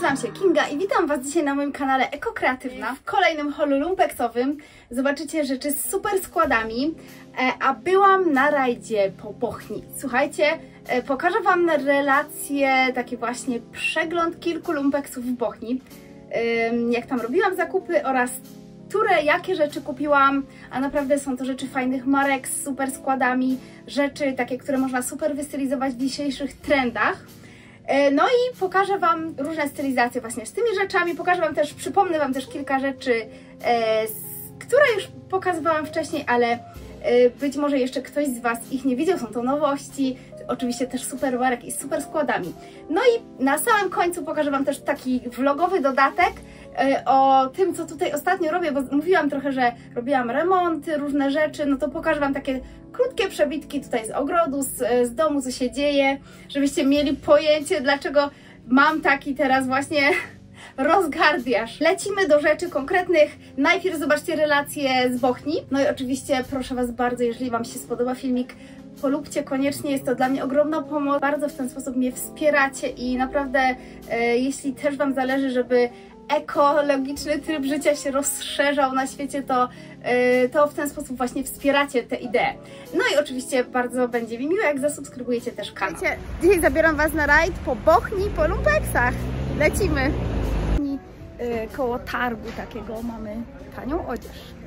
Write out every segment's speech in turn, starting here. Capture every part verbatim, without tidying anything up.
Nazywam się Kinga i witam Was dzisiaj na moim kanale Eko Kreatywna. W kolejnym haulu lumpeksowym zobaczycie rzeczy z super składami, a byłam na rajdzie po Bochni. Słuchajcie, pokażę Wam relacje, taki właśnie przegląd kilku lumpeksów w Bochni, jak tam robiłam zakupy oraz które, jakie rzeczy kupiłam, a naprawdę są to rzeczy fajnych marek z super składami, rzeczy takie, które można super wystylizować w dzisiejszych trendach. No i pokażę Wam różne stylizacje właśnie z tymi rzeczami, pokażę Wam też, przypomnę Wam też kilka rzeczy, e, z, które już pokazywałam wcześniej, ale e, być może jeszcze ktoś z Was ich nie widział, są to nowości, oczywiście też super marek i super składami. No i na samym końcu pokażę Wam też taki vlogowy dodatek e, o tym, co tutaj ostatnio robię, bo mówiłam trochę, że robiłam remonty, różne rzeczy, no to pokażę Wam takie krótkie przebitki tutaj z ogrodu, z, z domu, co się dzieje, żebyście mieli pojęcie, dlaczego mam taki teraz właśnie rozgardiaż. Lecimy do rzeczy konkretnych. Najpierw zobaczcie relacje z Bochni. No i oczywiście proszę Was bardzo, jeżeli Wam się spodoba filmik, polubcie koniecznie, jest to dla mnie ogromna pomoc. Bardzo w ten sposób mnie wspieracie i naprawdę e, jeśli też Wam zależy, żeby ekologiczny tryb życia się rozszerzał na świecie, to, yy, to w ten sposób właśnie wspieracie tę ideę. No i oczywiście bardzo będzie mi miło, jak zasubskrybujecie też kanał. Wiecie, dzisiaj zabieram Was na rajd po Bochni, po lumpeksach. Lecimy! Yy, koło targu takiego mamy tanią odzież.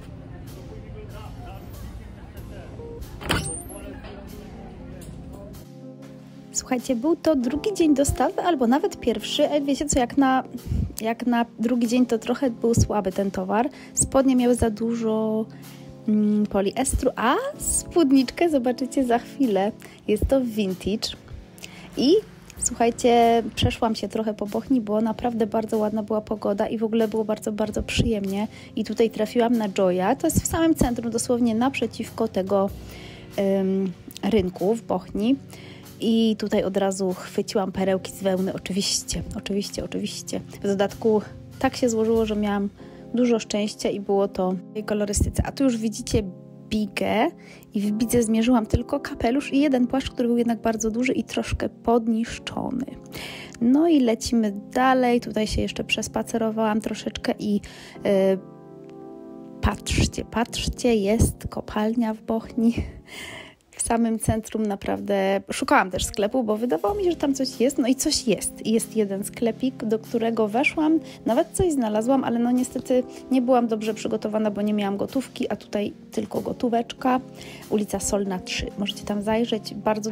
Słuchajcie, był to drugi dzień dostawy, albo nawet pierwszy, ale wiecie co, jak na, jak na drugi dzień to trochę był słaby ten towar. Spodnie miały za dużo mm, poliestru, a spódniczkę zobaczycie za chwilę. Jest to vintage. I słuchajcie, przeszłam się trochę po Bochni, bo naprawdę bardzo ładna była pogoda i w ogóle było bardzo, bardzo przyjemnie. I tutaj trafiłam na Joya, to jest w samym centrum, dosłownie naprzeciwko tego ym, rynku w Bochni. I tutaj od razu chwyciłam perełki z wełny, oczywiście, oczywiście, oczywiście. W dodatku tak się złożyło, że miałam dużo szczęścia i było to w tej kolorystyce. A tu już widzicie bigę i w bidze zmierzyłam tylko kapelusz i jeden płaszcz, który był jednak bardzo duży i troszkę podniszczony. No i lecimy dalej, tutaj się jeszcze przespacerowałam troszeczkę i yy, patrzcie, patrzcie, jest kopalnia w Bochni. W samym centrum naprawdę szukałam też sklepu, bo wydawało mi się, że tam coś jest, no i coś jest. Jest jeden sklepik, do którego weszłam, nawet coś znalazłam, ale no niestety nie byłam dobrze przygotowana, bo nie miałam gotówki, a tutaj tylko gotóweczka. Ulica Solna trzy. Możecie tam zajrzeć. Bardzo...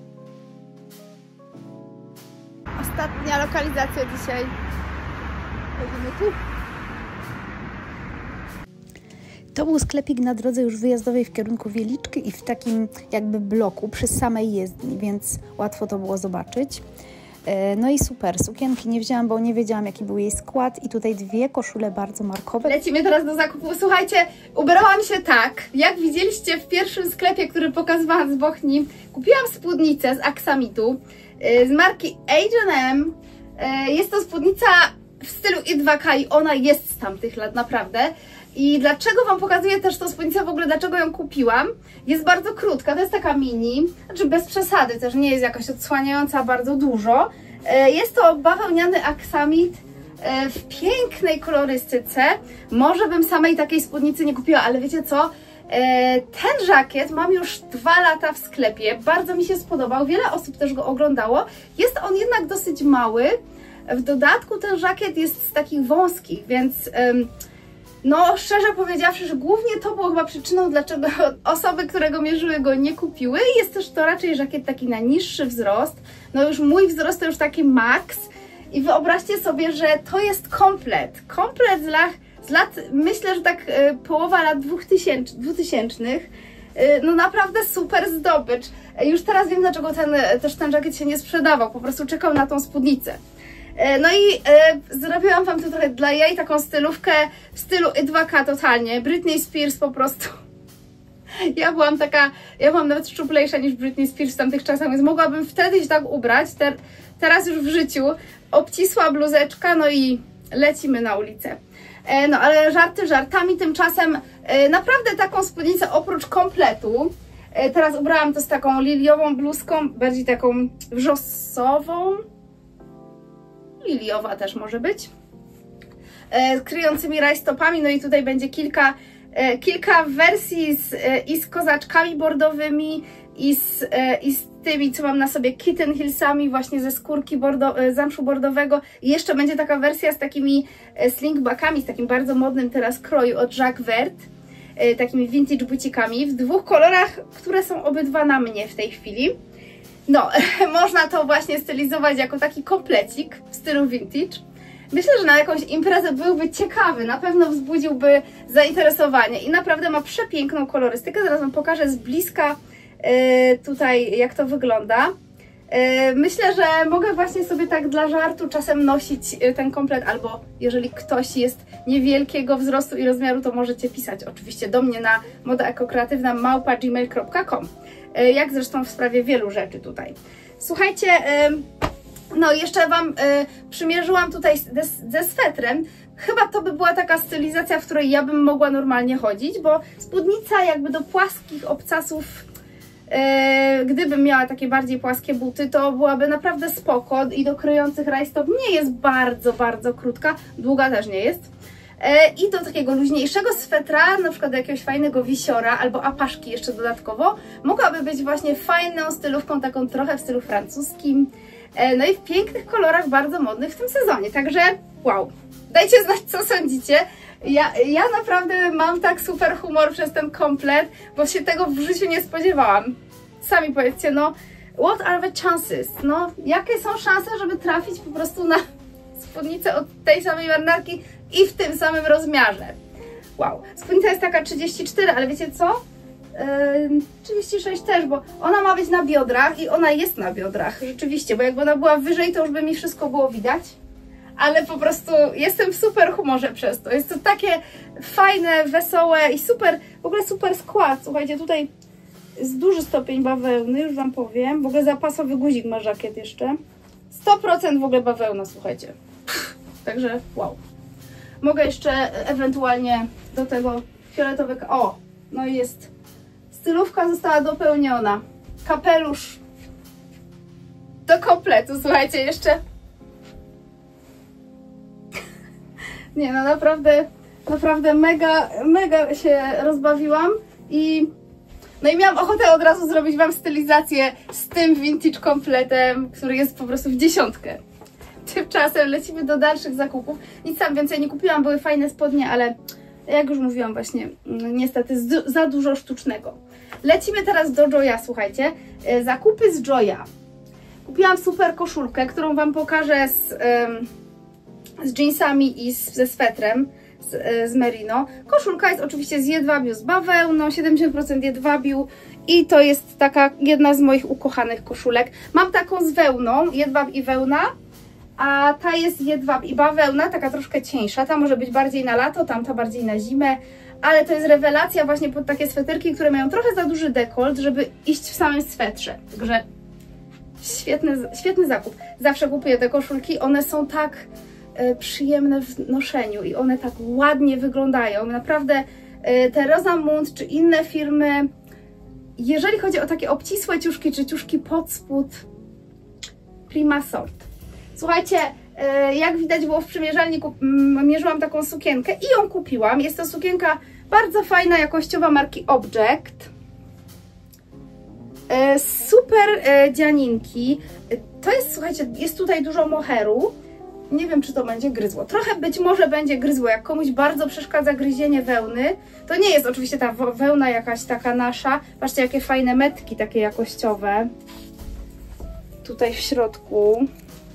Ostatnia lokalizacja dzisiaj. Chodzimy tu. To był sklepik na drodze już wyjazdowej w kierunku Wieliczki i w takim jakby bloku przy samej jezdni, więc łatwo to było zobaczyć. No i super, sukienki nie wzięłam, bo nie wiedziałam, jaki był jej skład i tutaj dwie koszule bardzo markowe. Lecimy teraz do zakupu. Słuchajcie, ubrałam się tak, jak widzieliście w pierwszym sklepie, który pokazywałam z Bochni. Kupiłam spódnicę z aksamitu z marki H and M. Jest to spódnica w stylu I dwa K i ona jest z tamtych lat, naprawdę. I dlaczego Wam pokazuję też tą spódnicę, w ogóle dlaczego ją kupiłam? Jest bardzo krótka, to jest taka mini, znaczy bez przesady, też nie jest jakaś odsłaniająca bardzo dużo. Jest to bawełniany aksamit w pięknej kolorystyce. Może bym samej takiej spódnicy nie kupiła, ale wiecie co? Ten żakiet mam już dwa lata w sklepie, bardzo mi się spodobał, wiele osób też go oglądało. Jest on jednak dosyć mały, w dodatku ten żakiet jest z takich wąskich, więc... No, szczerze powiedziawszy, że głównie to było chyba przyczyną, dlaczego osoby, które go mierzyły, go nie kupiły. Jest też to raczej żakiet taki na niższy wzrost. No już mój wzrost to już taki max. I wyobraźcie sobie, że to jest komplet. Komplet z lat, z lat myślę, że tak y, połowa lat dwutysięcznych. Y, no naprawdę super zdobycz. Y, już teraz wiem, dlaczego ten, też ten żakiet się nie sprzedawał. Po prostu czekał na tą spódnicę. No i e, zrobiłam Wam tu trochę dla jej taką stylówkę w stylu I dwa K totalnie. Britney Spears po prostu. Ja byłam taka, ja byłam nawet szczuplejsza niż Britney Spears w tamtych czasach, więc mogłabym wtedy się tak ubrać. Te, teraz już w życiu. Obcisła bluzeczka, no i lecimy na ulicę. E, no ale żarty żartami, tymczasem e, naprawdę taką spódnicę oprócz kompletu. E, teraz ubrałam to z taką liliową bluzką, bardziej taką wrzosową. liliowa też może być, e, kryjącymi rajstopami. No i tutaj będzie kilka, e, kilka wersji z, e, i z kozaczkami bordowymi, i z, e, i z tymi, co mam na sobie, Kitten Hillsami, właśnie ze skórki bordo, e, zamszu bordowego. I jeszcze będzie taka wersja z takimi e, slingbackami, z takim bardzo modnym teraz kroju od Jacques Vert, e, takimi vintage bucikami w dwóch kolorach, które są obydwa na mnie w tej chwili. No, można to właśnie stylizować jako taki komplecik w stylu vintage. Myślę, że na jakąś imprezę byłby ciekawy, na pewno wzbudziłby zainteresowanie i naprawdę ma przepiękną kolorystykę. Zaraz Wam pokażę z bliska yy, tutaj, jak to wygląda. Yy, myślę, że mogę właśnie sobie tak dla żartu czasem nosić ten komplet, albo jeżeli ktoś jest niewielkiego wzrostu i rozmiaru, to możecie pisać oczywiście do mnie na modaekokreatywna małpa gmail kropka com. Jak zresztą w sprawie wielu rzeczy tutaj. Słuchajcie, no jeszcze Wam przymierzyłam tutaj ze swetrem. Chyba to by była taka stylizacja, w której ja bym mogła normalnie chodzić, bo spódnica jakby do płaskich obcasów, gdybym miała takie bardziej płaskie buty, to byłaby naprawdę spoko i do kryjących rajstop nie jest bardzo, bardzo krótka, długa też nie jest. I do takiego luźniejszego swetra, na przykład do jakiegoś fajnego wisiora albo apaszki jeszcze dodatkowo, mogłaby być właśnie fajną stylówką, taką trochę w stylu francuskim. No i w pięknych kolorach, bardzo modnych w tym sezonie, także wow. Dajcie znać, co sądzicie. Ja, ja naprawdę mam tak super humor przez ten komplet, bo się tego w życiu nie spodziewałam. Sami powiedzcie, no, what are the chances? No, jakie są szanse, żeby trafić po prostu na spódnicę od tej samej marynarki i w tym samym rozmiarze. Wow. Spódnica jest taka trzydzieści cztery, ale wiecie co? Yy, trzydzieści sześć też, bo ona ma być na biodrach i ona jest na biodrach, rzeczywiście, bo jakby ona była wyżej, to już by mi wszystko było widać. Ale po prostu jestem w super humorze przez to. Jest to takie fajne, wesołe i super, w ogóle super skład. Słuchajcie, tutaj jest duży stopień bawełny, już Wam powiem. W ogóle zapasowy guzik ma żakiet jeszcze. sto procent w ogóle bawełna, słuchajcie. Także wow. Mogę jeszcze ewentualnie do tego fioletowego... O! No i jest... Stylówka została dopełniona. Kapelusz do kompletu, słuchajcie, jeszcze... Nie, no naprawdę, naprawdę mega, mega się rozbawiłam i... No i miałam ochotę od razu zrobić Wam stylizację z tym vintage kompletem, który jest po prostu w dziesiątkę. Tymczasem lecimy do dalszych zakupów. Nic tam więcej nie kupiłam, były fajne spodnie, ale jak już mówiłam właśnie, niestety za dużo sztucznego. Lecimy teraz do Joya, słuchajcie. Zakupy z Joya. Kupiłam super koszulkę, którą Wam pokażę z, z jeansami i z, ze swetrem z, z merino. Koszulka jest oczywiście z jedwabiu z bawełną, siedemdziesiąt procent jedwabiu i to jest taka jedna z moich ukochanych koszulek. Mam taką z wełną, jedwab i wełna, a ta jest jedwab i bawełna, taka troszkę cieńsza. Ta może być bardziej na lato, tamta bardziej na zimę, ale to jest rewelacja właśnie pod takie sweterki, które mają trochę za duży dekolt, żeby iść w samym swetrze. Także świetny, świetny zakup. Zawsze kupuję te koszulki, one są tak e, przyjemne w noszeniu i one tak ładnie wyglądają. Naprawdę e, te Rosamund czy inne firmy, jeżeli chodzi o takie obcisłe ciuszki czy ciuszki pod spód, prima sort. Słuchajcie, jak widać było w przymierzalni, mierzyłam taką sukienkę i ją kupiłam. Jest to sukienka bardzo fajna, jakościowa marki Object. Super dzianinki. To jest, słuchajcie, jest tutaj dużo moheru. Nie wiem, czy to będzie gryzło. Trochę być może będzie gryzło. Jak komuś bardzo przeszkadza gryzienie wełny, to nie jest oczywiście ta wełna jakaś taka nasza. Patrzcie, jakie fajne metki takie jakościowe. Tutaj w środku.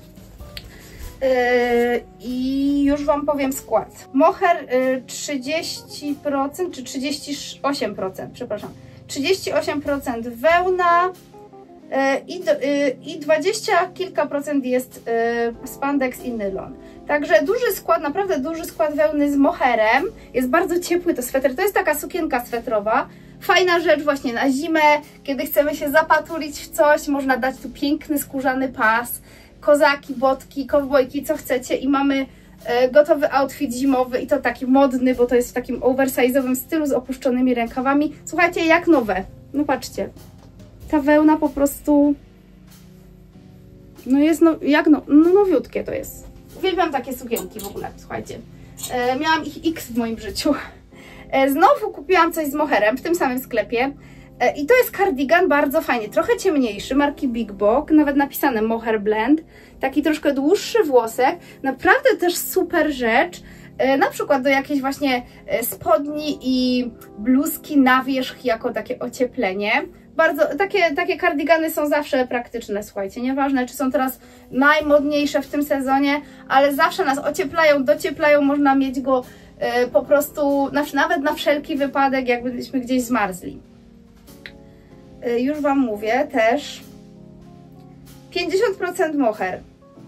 Yy, I już Wam powiem skład. Moher yy, trzydzieści procent czy trzydzieści osiem procent, przepraszam. trzydzieści osiem procent wełna yy, i, yy, i dwadzieścia kilka procent jest yy, spandex i nylon. Także duży skład, naprawdę duży skład wełny z moherem. Jest bardzo ciepły to sweter. To jest taka sukienka swetrowa. Fajna rzecz właśnie na zimę, kiedy chcemy się zapatulić w coś. Można dać tu piękny skórzany pas. Kozaki, botki, kowbojki, co chcecie i mamy e, gotowy outfit zimowy i to taki modny, bo to jest w takim oversize'owym stylu z opuszczonymi rękawami. Słuchajcie, jak nowe. No patrzcie, ta wełna po prostu no jest no, jak no, no nowiutkie to jest. Uwielbiam takie sukienki w ogóle, słuchajcie. E, miałam ich X w moim życiu. E, znowu kupiłam coś z moherem w tym samym sklepie. E, I to jest kardigan bardzo fajny, trochę ciemniejszy, marki Big Bog, nawet napisane mohair blend. Taki troszkę dłuższy włosek, naprawdę też super rzecz. E, na przykład do jakiejś właśnie spodni i bluzki na wierzch jako takie ocieplenie. Bardzo, takie, takie kardigany są zawsze praktyczne, słuchajcie, nieważne czy są teraz najmodniejsze w tym sezonie, ale zawsze nas ocieplają, docieplają, można mieć go y, po prostu, znaczy nawet na wszelki wypadek, jakbyśmy gdzieś zmarzli. Y, już Wam mówię też, pięćdziesiąt procent mohair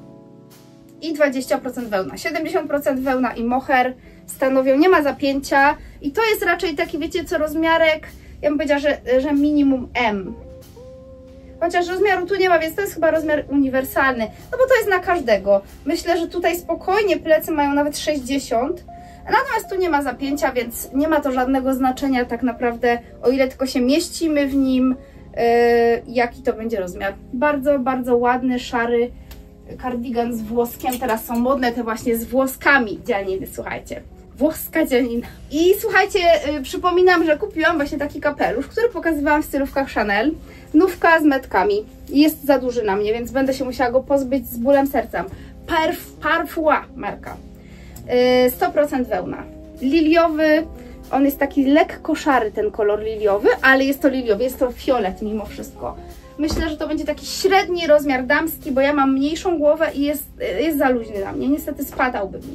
i dwadzieścia procent wełna, siedemdziesiąt procent wełna i mohair stanowią, nie ma zapięcia i to jest raczej taki, wiecie co, rozmiarek, ja bym powiedziała, że, że minimum M. Chociaż rozmiaru tu nie ma, więc to jest chyba rozmiar uniwersalny. No bo to jest na każdego. Myślę, że tutaj spokojnie plecy mają nawet sześćdziesiąt. Natomiast tu nie ma zapięcia, więc nie ma to żadnego znaczenia tak naprawdę, o ile tylko się mieścimy w nim, yy, jaki to będzie rozmiar. Bardzo, bardzo ładny, szary kardigan z włoskiem. Teraz są modne te właśnie z włoskami dzianiny, słuchajcie. Włoska dzianina. I słuchajcie, yy, przypominam, że kupiłam właśnie taki kapelusz, który pokazywałam w stylówkach Chanel. Nówka z metkami. Jest za duży na mnie, więc będę się musiała go pozbyć z bólem serca. Parf, Parfois marka. Yy, sto procent wełna. Liliowy. On jest taki lekko szary, ten kolor liliowy, ale jest to liliowy, jest to fiolet mimo wszystko. Myślę, że to będzie taki średni rozmiar damski, bo ja mam mniejszą głowę i jest, jest za luźny na mnie. Niestety spadałby mi.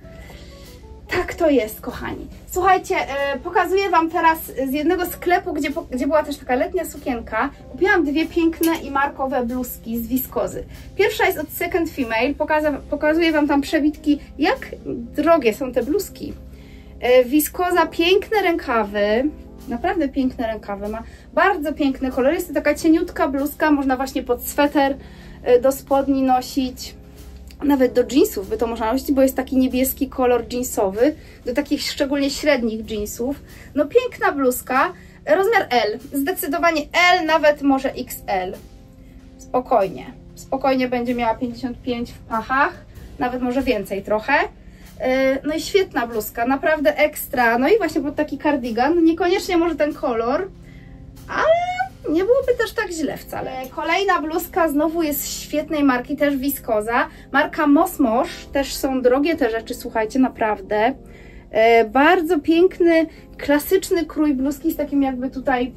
Tak to jest, kochani. Słuchajcie, yy, pokazuję Wam teraz z jednego sklepu, gdzie, gdzie była też taka letnia sukienka. Kupiłam dwie piękne i markowe bluzki z wiskozy. Pierwsza jest od Second Female. Pokaza, pokazuję Wam tam przebitki, jak drogie są te bluzki. Yy, wiskoza, piękne rękawy. Naprawdę piękne rękawy. Ma bardzo piękny kolor. Jest to taka cieniutka bluzka. Można właśnie pod sweter yy, do spodni nosić. Nawet do jeansów by to można nosić, bo jest taki niebieski kolor jeansowy, do takich szczególnie średnich jeansów. No piękna bluzka, rozmiar L, zdecydowanie L, nawet może X L. Spokojnie, spokojnie będzie miała pięćdziesiąt pięć w pachach, nawet może więcej trochę. No i świetna bluzka, naprawdę ekstra, no i właśnie pod taki kardigan, niekoniecznie może ten kolor, ale nie byłoby też tak źle wcale. Kolejna bluzka znowu jest z świetnej marki, też wiskoza. Marka Mosmosz, też są drogie te rzeczy, słuchajcie, naprawdę. E, bardzo piękny, klasyczny krój bluzki z takim jakby tutaj,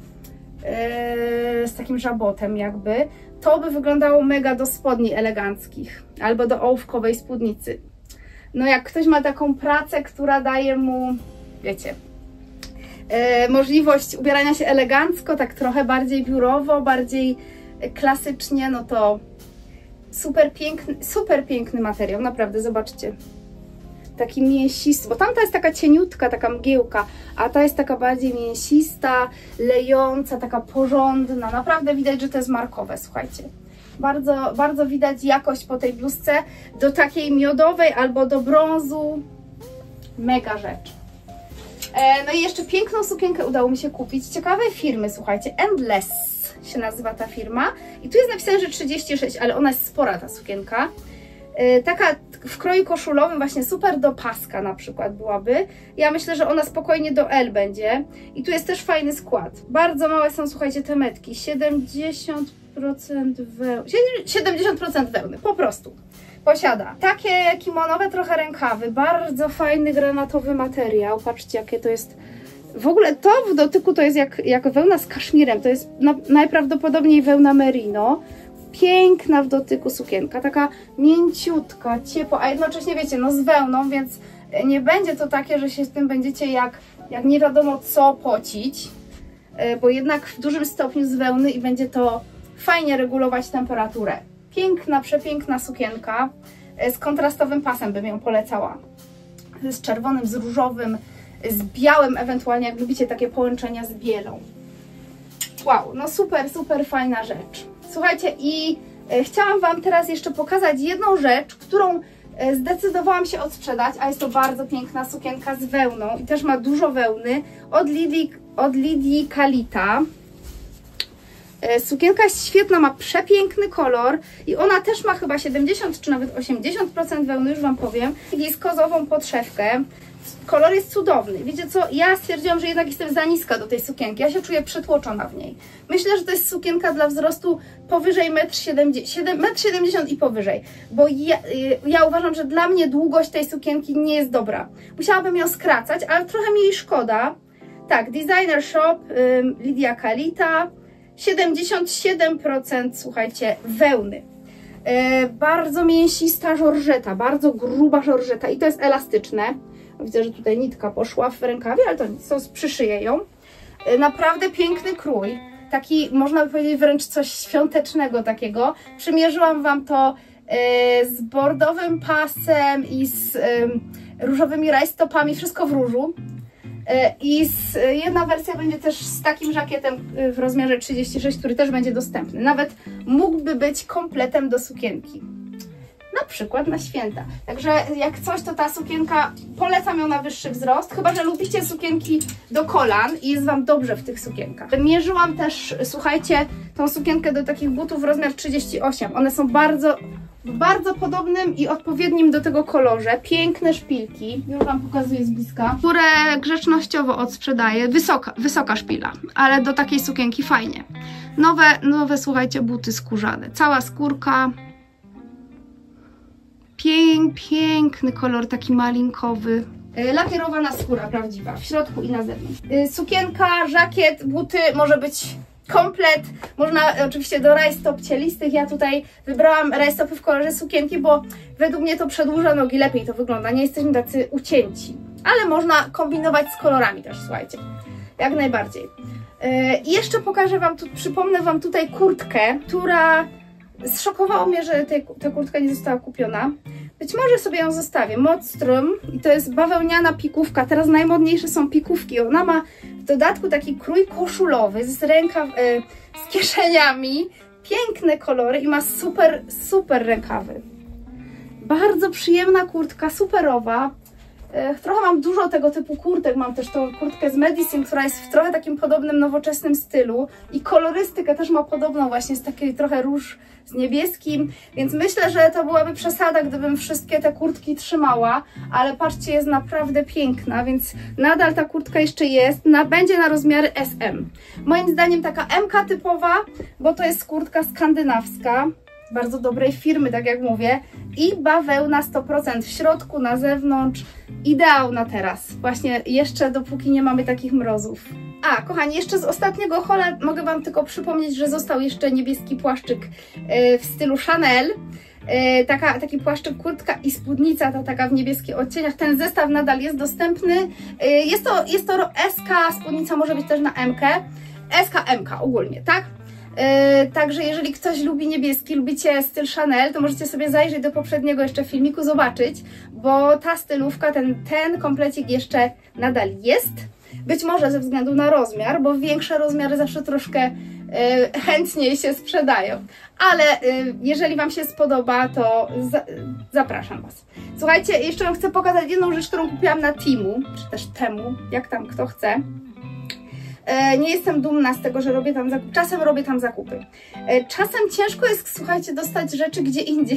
e, z takim żabotem jakby. To by wyglądało mega do spodni eleganckich, albo do ołówkowej spódnicy. No jak ktoś ma taką pracę, która daje mu, wiecie, E, możliwość ubierania się elegancko, tak trochę bardziej biurowo, bardziej klasycznie, no to super piękny, super piękny materiał, naprawdę, zobaczcie. Taki mięsisty, bo tamta jest taka cieniutka, taka mgiełka, a ta jest taka bardziej mięsista, lejąca, taka porządna, naprawdę widać, że to jest markowe, słuchajcie. Bardzo, bardzo widać jakość po tej bluzce, do takiej miodowej albo do brązu, mega rzecz. No i jeszcze piękną sukienkę udało mi się kupić, ciekawej firmy, słuchajcie, Endless się nazywa ta firma i tu jest napisane, że trzydzieści sześć, ale ona jest spora ta sukienka, taka w kroju koszulowym, właśnie super do paska na przykład byłaby. Ja myślę, że ona spokojnie do L będzie i tu jest też fajny skład, bardzo małe są, słuchajcie, te metki, siedemdziesiąt procent wełny, siedemdziesiąt procent wełny, po prostu. Posiada takie kimonowe trochę rękawy, bardzo fajny granatowy materiał, patrzcie jakie to jest, w ogóle to w dotyku to jest jak, jak wełna z kaszmirem, to jest na, najprawdopodobniej wełna merino, piękna w dotyku sukienka, taka mięciutka, ciepła, a jednocześnie wiecie, no z wełną, więc nie będzie to takie, że się z tym będziecie jak, jak nie wiadomo co pocić, bo jednak w dużym stopniu z wełny i będzie to fajnie regulować temperaturę. Piękna, przepiękna sukienka, z kontrastowym pasem bym ją polecała. Z czerwonym, z różowym, z białym, ewentualnie jak lubicie takie połączenia z bielą. Wow, no super, super fajna rzecz. Słuchajcie, i e, chciałam Wam teraz jeszcze pokazać jedną rzecz, którą e, zdecydowałam się odsprzedać, a jest to bardzo piękna sukienka z wełną i też ma dużo wełny od Lidii, od Lidii Kalita. Sukienka jest świetna, ma przepiękny kolor i ona też ma chyba siedemdziesiąt czy nawet osiemdziesiąt procent wełny, już Wam powiem. Jest kozową podszewkę. Kolor jest cudowny. Wiecie co? Ja stwierdziłam, że jednak jestem za niska do tej sukienki. Ja się czuję przytłoczona w niej. Myślę, że to jest sukienka dla wzrostu powyżej metr siedemdziesiąt i powyżej. Bo ja, ja uważam, że dla mnie długość tej sukienki nie jest dobra. Musiałabym ją skracać, ale trochę mi jej szkoda. Tak, Designer Shop, ym, Lidia Kalita. siedemdziesiąt siedem procent, słuchajcie, wełny. Yy, bardzo mięsista żorżeta, bardzo gruba żorżeta i to jest elastyczne. Widzę, że tutaj nitka poszła w rękawie, ale to nic, to przyszyję ją. Yy, naprawdę piękny krój, taki można by powiedzieć wręcz coś świątecznego takiego. Przymierzyłam Wam to yy, z bordowym pasem i z yy, różowymi rajstopami, wszystko w różu. I z, jedna wersja będzie też z takim żakietem w rozmiarze trzydzieści sześć, który też będzie dostępny. Nawet mógłby być kompletem do sukienki. Na przykład na święta. Także jak coś, to ta sukienka, polecam ją na wyższy wzrost, chyba że lubicie sukienki do kolan i jest Wam dobrze w tych sukienkach. Mierzyłam też, słuchajcie, tą sukienkę do takich butów w rozmiar trzydzieści osiem. One są bardzo... w bardzo podobnym i odpowiednim do tego kolorze. Piękne szpilki, już Wam pokazuję z bliska, które grzecznościowo odsprzedaję. Wysoka, wysoka szpila, ale do takiej sukienki fajnie. Nowe, nowe, słuchajcie, buty skórzane. Cała skórka. Pięk, piękny kolor, taki malinkowy. Lakierowana skóra prawdziwa, w środku i na zewnątrz. Sukienka, żakiet, buty, może być komplet, można oczywiście do rajstop cielistych. Ja tutaj wybrałam rajstopy w kolorze sukienki, bo według mnie to przedłuża nogi, lepiej to wygląda, nie jesteśmy tacy ucięci. Ale można kombinować z kolorami też, słuchajcie, jak najbardziej. I yy, jeszcze pokażę Wam, tu, przypomnę Wam tutaj kurtkę, która zszokowało mnie, że tej, ta kurtka nie została kupiona. Być może sobie ją zostawię. Modstrom i to jest bawełniana pikówka. Teraz najmodniejsze są pikówki. Ona ma w dodatku taki krój koszulowy z rękaw, yy, z kieszeniami. Piękne kolory i ma super, super rękawy. Bardzo przyjemna kurtka, superowa. Yy, trochę mam dużo tego typu kurtek. Mam też tą kurtkę z Medicine, która jest w trochę takim podobnym, nowoczesnym stylu. I kolorystykę też ma podobną, właśnie z takiej trochę róż z niebieskim, więc myślę, że to byłaby przesada, gdybym wszystkie te kurtki trzymała, ale patrzcie, jest naprawdę piękna, więc nadal ta kurtka jeszcze jest, na, będzie na rozmiary S M. Moim zdaniem taka M K typowa, bo to jest kurtka skandynawska, bardzo dobrej firmy, tak jak mówię, i bawełna sto procent w środku, na zewnątrz, ideał na teraz, właśnie jeszcze dopóki nie mamy takich mrozów. A, kochani, jeszcze z ostatniego haula mogę Wam tylko przypomnieć, że został jeszcze niebieski płaszczyk yy, w stylu Chanel. Yy, taka, taki płaszczyk, kurtka i spódnica, ta taka w niebieskich odcieniach. Ten zestaw nadal jest dostępny. Yy, jest to, jest to S K, spódnica może być też na M K. S K, M K ogólnie, tak? Yy, także jeżeli ktoś lubi niebieski, lubicie styl Chanel, to możecie sobie zajrzeć do poprzedniego jeszcze filmiku, zobaczyć, bo ta stylówka, ten, ten komplecik jeszcze nadal jest. Być może ze względu na rozmiar, bo większe rozmiary zawsze troszkę y, chętniej się sprzedają. Ale y, jeżeli Wam się spodoba, to za, y, zapraszam Was. Słuchajcie, jeszcze Wam chcę pokazać jedną rzecz, którą kupiłam na Temu, czy też Temu, jak tam kto chce. Y, nie jestem dumna z tego, że robię tam zakupy. Czasem robię tam zakupy. Y, czasem ciężko jest, słuchajcie, dostać rzeczy gdzie indziej.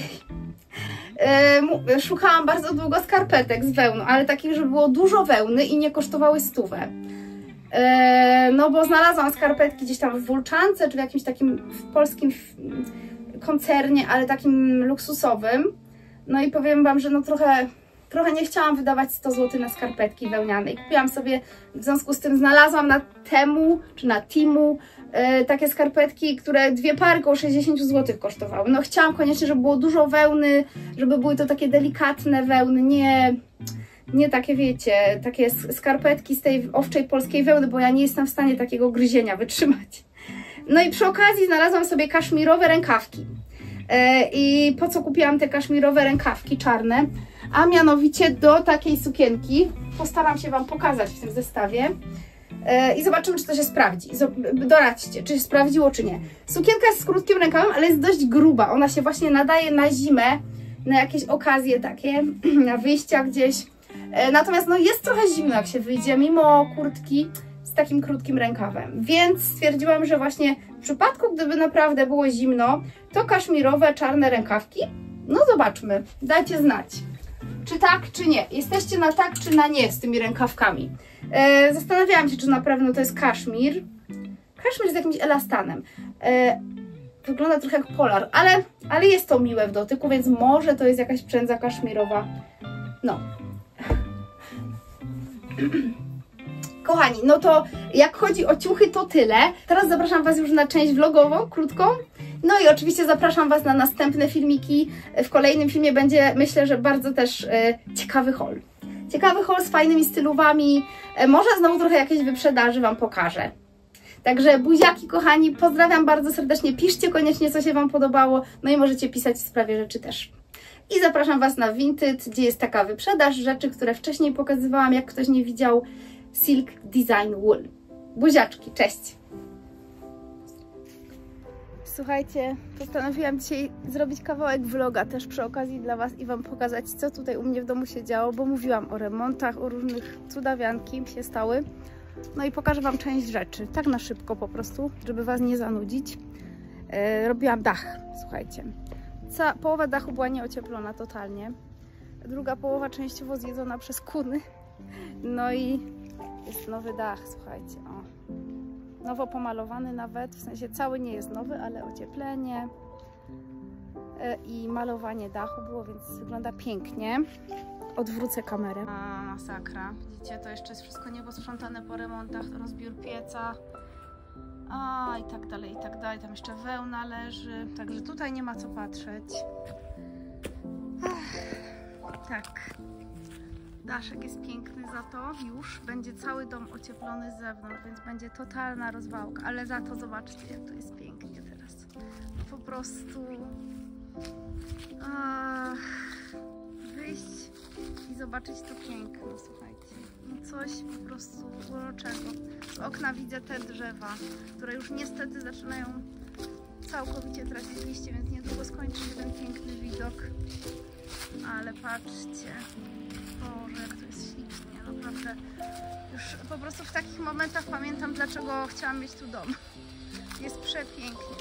Yy, szukałam bardzo długo skarpetek z wełną, ale takich, żeby było dużo wełny i nie kosztowały stówę. Yy, no bo znalazłam skarpetki gdzieś tam w Wólczance, czy w jakimś takim w polskim koncernie, ale takim luksusowym. No i powiem Wam, że no trochę, trochę nie chciałam wydawać sto złotych na skarpetki wełniane. I kupiłam sobie, w związku z tym znalazłam na Temu, czy na Temu, Yy, takie skarpetki, które dwie pary około sześćdziesiąt złotych kosztowały. No chciałam koniecznie, żeby było dużo wełny, żeby były to takie delikatne wełny, nie, nie takie, wiecie, takie skarpetki z tej owczej polskiej wełny, bo ja nie jestem w stanie takiego gryzienia wytrzymać. No i przy okazji znalazłam sobie kaszmirowe rękawki. Yy, I po co kupiłam te kaszmirowe rękawki czarne? A mianowicie do takiej sukienki. Postaram się Wam pokazać w tym zestawie. I zobaczymy, czy to się sprawdzi. Doradźcie, czy się sprawdziło, czy nie. Sukienka jest z krótkim rękawem, ale jest dość gruba. Ona się właśnie nadaje na zimę, na jakieś okazje takie, na wyjścia gdzieś. Natomiast no, jest trochę zimno, jak się wyjdzie. Mimo kurtki jest takim krótkim rękawem. Więc stwierdziłam, że właśnie w przypadku, gdyby naprawdę było zimno, to kaszmirowe, czarne rękawki. No zobaczmy, dajcie znać. Czy tak, czy nie. Jesteście na tak, czy na nie z tymi rękawkami. E, zastanawiałam się, czy na pewno to jest kaszmir. Kaszmir z jakimś elastanem. E, wygląda trochę jak polar, ale, ale jest to miłe w dotyku, więc może to jest jakaś przędza kaszmirowa. No. Kochani, no to jak chodzi o ciuchy, to tyle. Teraz zapraszam Was już na część vlogową, krótką. No i oczywiście zapraszam Was na następne filmiki. W kolejnym filmie będzie, myślę, że bardzo też e, ciekawy haul. Ciekawy haul z fajnymi stylówami. E, może znowu trochę jakiejś wyprzedaży Wam pokażę. Także buziaki, kochani, pozdrawiam bardzo serdecznie. Piszcie koniecznie, co się Wam podobało. No i możecie pisać w sprawie rzeczy też. I zapraszam Was na Vinted, gdzie jest taka wyprzedaż rzeczy, które wcześniej pokazywałam, jak ktoś nie widział. Silk Design Wool. Buziaczki, cześć! Słuchajcie, postanowiłam dzisiaj zrobić kawałek vloga też przy okazji dla Was i Wam pokazać, co tutaj u mnie w domu się działo, bo mówiłam o remontach, o różnych cudawianki się stały. No i pokażę Wam część rzeczy, tak na szybko po prostu, żeby Was nie zanudzić. E, robiłam dach, słuchajcie. Ca połowa dachu była nieocieplona totalnie. Druga połowa częściowo zjedzona przez kuny. No i jest nowy dach, słuchajcie, o. Nowo pomalowany nawet, w sensie cały nie jest nowy, ale ocieplenie e, i malowanie dachu było, więc wygląda pięknie. Odwrócę kamerę. A, masakra. Widzicie, to jeszcze jest wszystko nieposprzątane po remontach, rozbiór pieca. A, i tak dalej, i tak dalej. Tam jeszcze wełna leży, także tutaj nie ma co patrzeć. Ech, tak. Daszek jest piękny za to, już będzie cały dom ocieplony z zewnątrz, więc będzie totalna rozwałka, ale za to zobaczcie, jak to jest pięknie teraz. Po prostu ach, wyjść i zobaczyć to piękno, słuchajcie. No coś po prostu uroczego. Z okna widzę te drzewa, które już niestety zaczynają całkowicie tracić liście, więc niedługo skończy się ten piękny widok. Ale patrzcie. Boże, jak to jest ślicznie, naprawdę. Już po prostu w takich momentach pamiętam, dlaczego chciałam mieć tu dom. Jest przepięknie.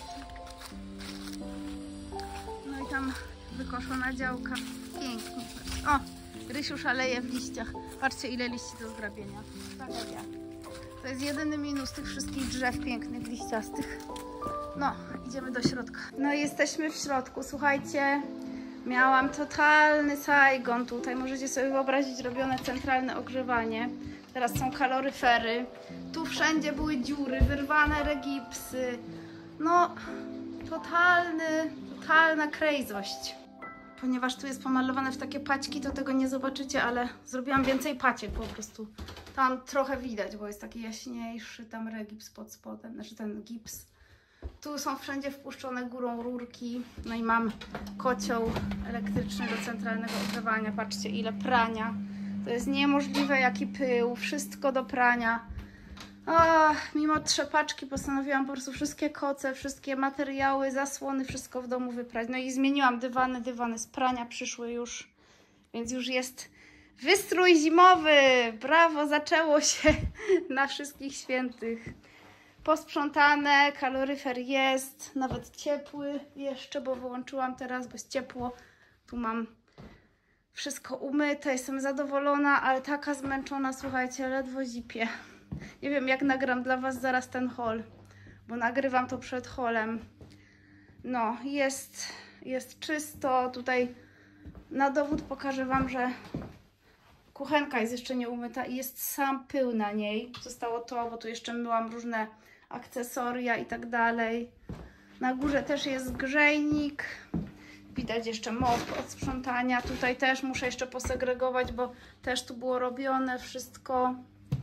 No i tam wykoszona działka. Pięknie. O, Rysiu szaleje w liściach. Patrzcie, ile liści do zgrabienia. Tak jak ja. To jest jedyny minus tych wszystkich drzew pięknych, liściastych. No, idziemy do środka. No i jesteśmy w środku, słuchajcie. Miałam totalny Saigon tutaj, możecie sobie wyobrazić, robione centralne ogrzewanie. Teraz są kaloryfery. Tu wszędzie były dziury, wyrwane regipsy. No, totalny, totalna crazość. Ponieważ tu jest pomalowane w takie paćki, to tego nie zobaczycie, ale zrobiłam więcej paciek po prostu. Tam trochę widać, bo jest taki jaśniejszy tam regips pod spodem, znaczy ten gips. Tu są wszędzie wpuszczone górą rurki, no i mam kocioł elektryczny do centralnego ogrzewania. Patrzcie, ile prania. To jest niemożliwe, jaki pył, wszystko do prania. Ach, mimo trzepaczki postanowiłam po prostu wszystkie koce, wszystkie materiały, zasłony, wszystko w domu wyprać. No i zmieniłam dywany, dywany z prania przyszły już, więc już jest wystrój zimowy. Brawo, zaczęło się na wszystkich świętych. Posprzątane, kaloryfer jest, nawet ciepły jeszcze, bo wyłączyłam teraz, bo jest ciepło. Tu mam wszystko umyte, jestem zadowolona, ale taka zmęczona, słuchajcie, ledwo zipię. Nie wiem, jak nagram dla Was zaraz ten haul, bo nagrywam to przed haulem. No, jest, jest czysto, tutaj na dowód pokażę Wam, że kuchenka jest jeszcze nie umyta i jest sam pył na niej. Zostało to, bo tu jeszcze myłam różne akcesoria i tak dalej. Na górze też jest grzejnik. Widać jeszcze mop od sprzątania. Tutaj też muszę jeszcze posegregować, bo też tu było robione wszystko.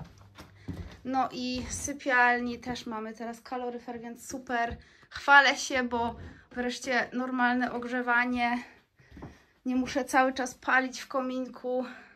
No i sypialni też mamy teraz kaloryfer, więc super. Chwalę się, bo wreszcie normalne ogrzewanie. Nie muszę cały czas palić w kominku.